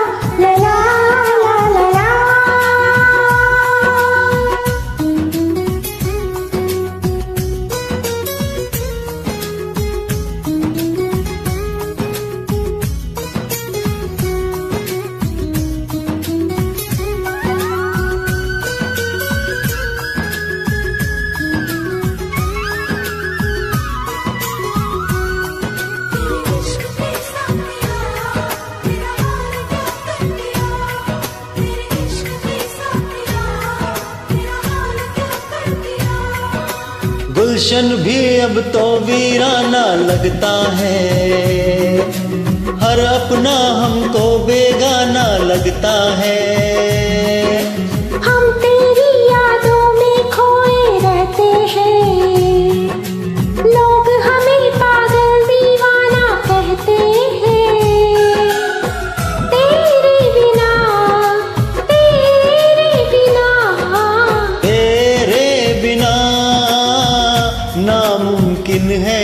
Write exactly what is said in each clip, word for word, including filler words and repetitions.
ला ला ला ला ला। गुलशन भी अब तो वीराना लगता है, हर अपना हमको बेगाना लगता है। हम तेरी यादों में खोए रहते हैं, लोग हमें पागल दीवाना कहते हैं। तेरे बिना तेरे बिना तेरे बिना नामुमकिन है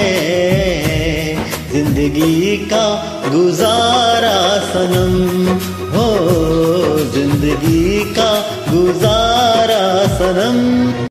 जिंदगी का गुजारा सनम, हो जिंदगी का गुजारा सनम।